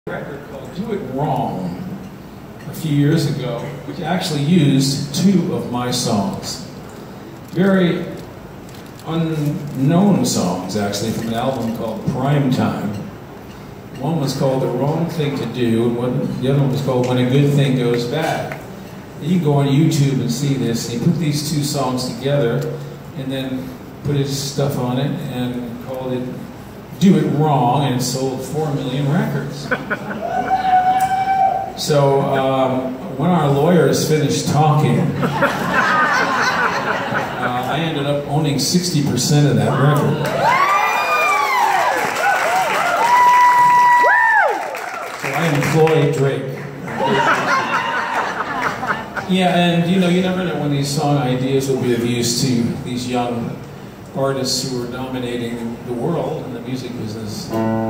Record called Do It Wrong a few years ago, which actually used two of my songs. Very unknown songs, actually, from an album called Prime Time. One was called The Wrong Thing to Do, and the other one was called When a Good Thing Goes Bad. And you can go on YouTube and see this. He put these two songs together and then put his stuff on it and called it Do It Wrong, and it sold 4 million records. So when our lawyers finished talking, I ended up owning 60% of that record. So I employed Drake. Yeah, and you know, you never know when these song ideas will be of use to these young artists who are dominating the world in the music business.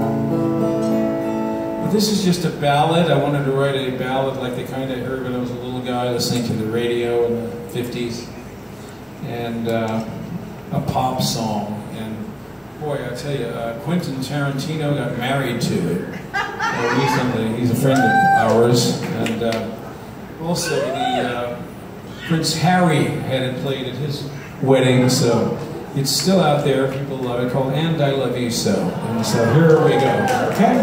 But this is just a ballad. I wanted to write a ballad like the kind I heard when I was a little guy listening to the radio in the 50s. And a pop song. And boy, I tell you, Quentin Tarantino got married to it recently. He's a friend of ours. And also the Prince Harry had it played at his wedding, so it's still out there, people love it, called And I Love You So. And so here we go, okay?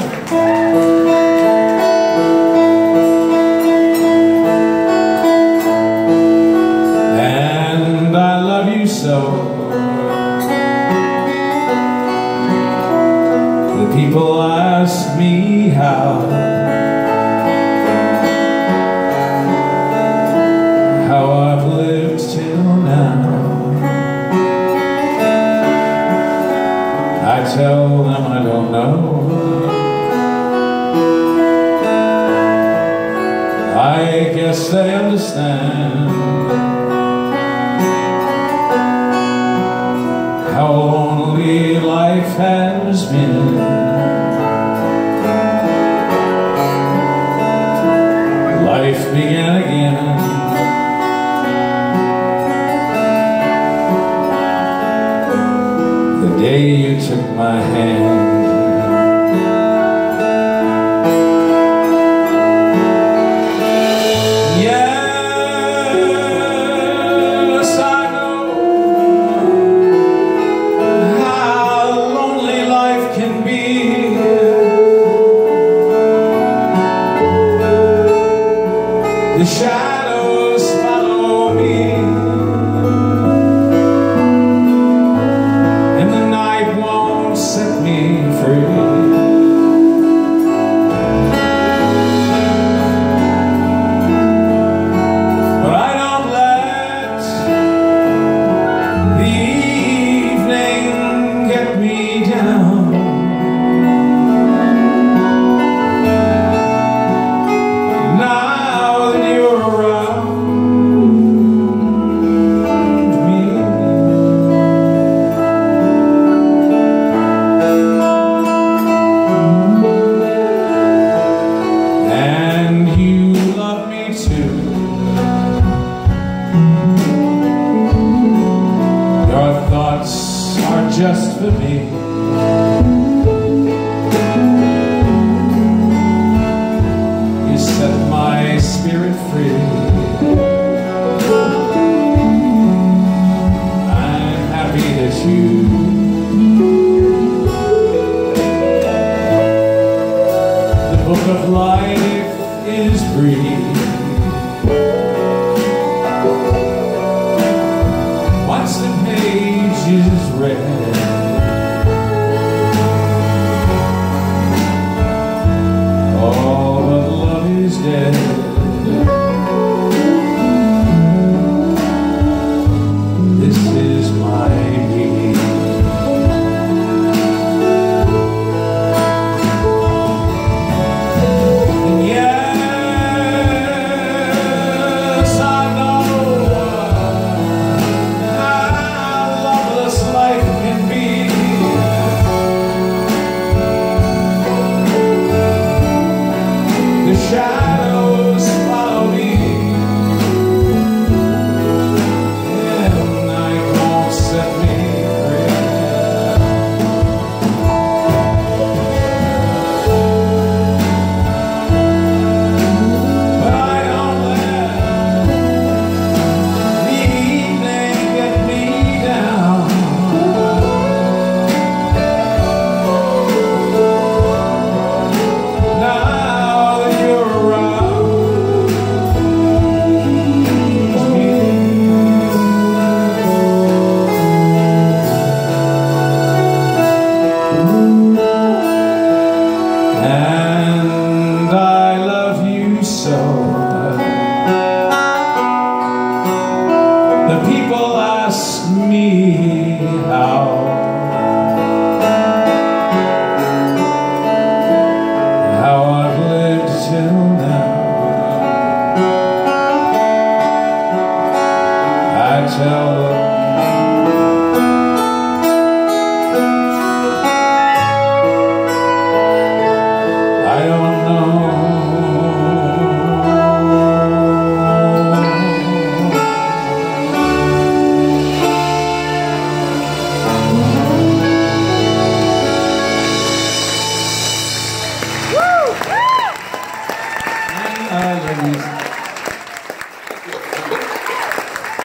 And I love you so. The people ask me how I've lived till now. I tell them I don't know. I guess they understand how lonely life has been. Life began again. The day you took my hand. Yes, I know how lonely life can be. The shadows follow me. Set me free. But I don't let the evening get me down. Now that you're around me, your thoughts are just for me. You set my spirit free. I'm happy that the book of life is brief. Once the page is read, all but love is dead. This is my need. Yes, I know the shadow